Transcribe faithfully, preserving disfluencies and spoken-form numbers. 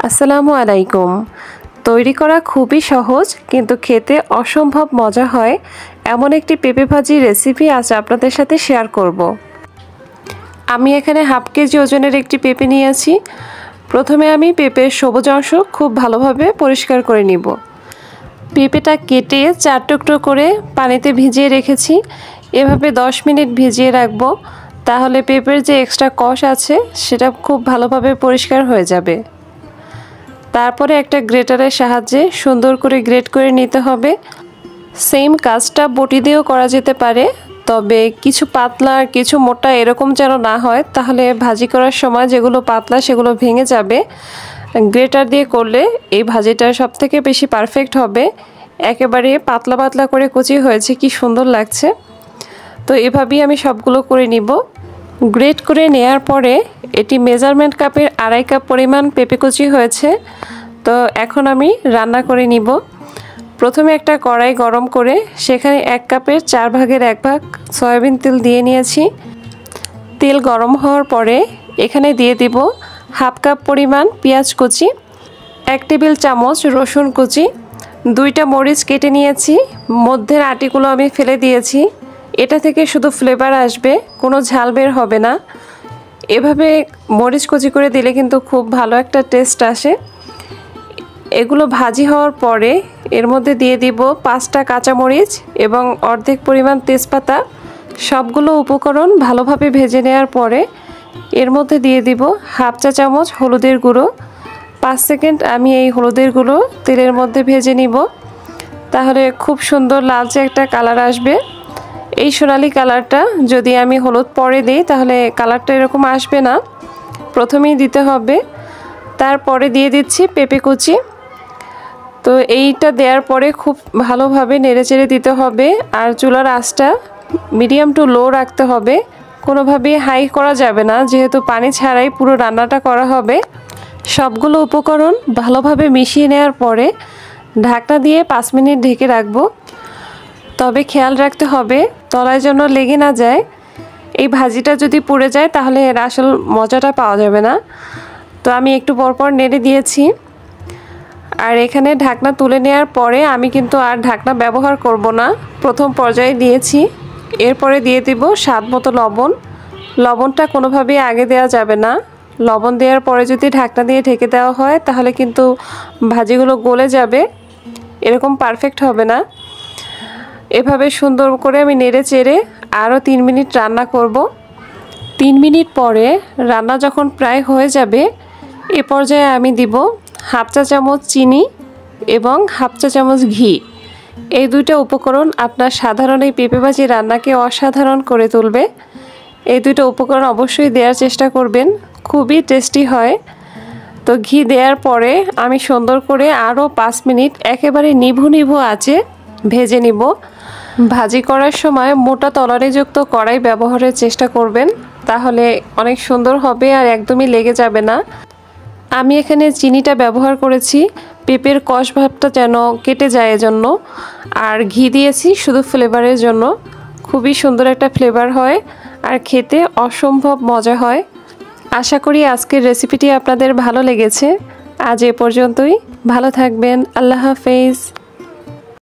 আসসালামু আলাইকুম। তৈরি করা খুবই সহজ কিন্তু খেতে অসম্ভব মজা হয় এমন একটি পেঁপে ভাজির রেসিপি আজ আপনাদের সাথে শেয়ার করব। আমি এখানে হাফ কেজি ওজনের একটি পেঁপে নিয়েছি। প্রথমে আমি পেঁপের সবুজ অংশ খুব ভালোভাবে পরিষ্কার করে নিব। পেঁপেটা কেটে চার টুকরো করে পানিতে ভিজিয়ে রেখেছি। এভাবে দশ মিনিট ভিজিয়ে রাখবো, তাহলে পেঁপের যে এক্সট্রা কষ আছে সেটা খুব ভালোভাবে পরিষ্কার হয়ে যাবে। তারপরে একটা গ্রেটারের সাহায্যে সুন্দর করে গ্রেট করে নিতে হবে। সেম কাজটা বটি দিয়েও করা যেতে পারে, তবে কিছু পাতলা আর কিছু মোটা এরকম যেন না হয়, তাহলে ভাজি করার সময় যেগুলো পাতলা সেগুলো ভেঙে যাবে। গ্রেটার দিয়ে করলে এই ভাজিটা সব থেকে বেশি পারফেক্ট হবে। একেবারে পাতলা পাতলা করে কুচি হয়েছে, কি সুন্দর লাগছে। তো এভাবেই আমি সবগুলো করে নিব। গ্রেট করে নেয়ার পরে এটি মেজারমেন্ট কাপের আড়াই কাপ পরিমাণ পেঁপে কুচি হয়েছে। তো এখন আমি রান্না করে নিব। প্রথমে একটা কড়াই গরম করে সেখানে এক কাপের চার ভাগের এক ভাগ সয়াবিন তেল দিয়ে নিয়েছি। তেল গরম হওয়ার পরে এখানে দিয়ে দিব হাফ কাপ পরিমাণ পেঁয়াজ কুচি, এক টেবিল চামচ রসুন কুচি, দুইটা মরিচ কেটে নিয়েছি, মধ্যের আটিগুলো আমি ফেলে দিয়েছি। এটা থেকে শুধু ফ্লেভার আসবে, কোনো ঝাল বের হবে না। এভাবে মরিচ কুচি করে দিলে কিন্তু খুব ভালো একটা টেস্ট আসে। এগুলো ভাজি হওয়ার পরে এর মধ্যে দিয়ে দিব পাঁচটা কাঁচামরিচ এবং অর্ধেক পরিমাণ তেজপাতা। সবগুলো উপকরণ ভালোভাবে ভেজে নেওয়ার পরে এর মধ্যে দিয়ে দিব হাফ চা চামচ হলুদের গুঁড়ো। পাঁচ সেকেন্ড আমি এই হলুদের গুঁড়ো তেলের মধ্যে ভেজে নিব, তাহলে খুব সুন্দর লালচে একটা কালার আসবে। এই সোনালি কালারটা যদি আমি হলুদ পরে দিই তাহলে কালারটা এরকম আসবে না, প্রথমেই দিতে হবে। তারপরে দিয়ে দিচ্ছি পেঁপে কুচি। তো এইটা দেওয়ার পরে খুব ভালোভাবে নেড়েচেড়ে দিতে হবে, আর চুলার আঁচটা মিডিয়াম টু লো রাখতে হবে, কোনোভাবেই হাই করা যাবে না, যেহেতু পানি ছাড়াই পুরো রান্নাটা করা হবে। সবগুলো উপকরণ ভালোভাবে মিশিয়ে নেওয়ার পরে ঢাকনা দিয়ে পাঁচ মিনিট ঢেকে রাখবো। তবে খেয়াল রাখতে হবে তলায় যেন লেগে না যায়। এই ভাজিটা যদি পুড়ে যায় তাহলে এর আসল মজাটা পাওয়া যাবে না। তো আমি একটু পরপর নেড়ে দিয়েছি। আর এখানে ঢাকনা তুলে নেওয়ার পরে আমি কিন্তু আর ঢাকনা ব্যবহার করব না, প্রথম পর্যায়ে দিয়েছি। এরপরে দিয়ে দিব স্বাদ মতো লবণ। লবণটা কোনোভাবেই আগে দেওয়া যাবে না। লবণ দেওয়ার পরে যদি ঢাকনা দিয়ে ঢেকে দেওয়া হয় তাহলে কিন্তু ভাজিগুলো গলে যাবে, এরকম পারফেক্ট হবে না। এভাবে সুন্দর করে আমি নেড়ে চেড়ে আরও তিন মিনিট রান্না করব। তিন মিনিট পরে রান্না যখন প্রায় হয়ে যাবে এ পর্যায়ে আমি দিব হাফ চা চামচ চিনি এবং হাফ চা চামচ ঘি। এই দুইটা উপকরণ আপনার সাধারণ এই পেঁপে ভাজি রান্নাকে অসাধারণ করে তুলবে। এই দুইটা উপকরণ অবশ্যই দেওয়ার চেষ্টা করবেন, খুবই টেস্টি হয়। তো ঘি দেওয়ার পরে আমি সুন্দর করে আরও পাঁচ মিনিট একেবারে নিভু নিভু আঁচে ভেজে নিব। ভাজি করার সময় মোটা তলানিযুক্ত কড়াই ব্যবহারের চেষ্টা করবেন, তাহলে অনেক সুন্দর হবে আর একদমই লেগে যাবে না। আমি এখানে চিনিটা ব্যবহার করেছি পেঁপের কষ ভাবটা যেন কেটে যায় এজন্য, আর ঘি দিয়েছি শুধু ফ্লেভারের জন্য। খুবই সুন্দর একটা ফ্লেভার হয় আর খেতে অসম্ভব মজা হয়। আশা করি আজকের রেসিপিটি আপনাদের ভালো লেগেছে। আজ এ পর্যন্তই, ভালো থাকবেন। আল্লাহ হাফেজ।